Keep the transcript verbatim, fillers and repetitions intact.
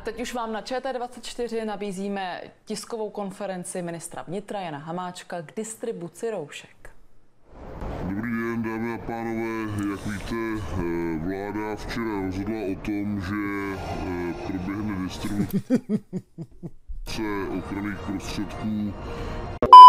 A teď už vám na Č T dvacet čtyři nabízíme tiskovou konferenci ministra vnitra Jana Hamáčka k distribuci roušek. Dobrý den, dámy a pánové. Jak víte, vláda včera rozhodla o tom, že proběhne distribuce ochranných prostředků.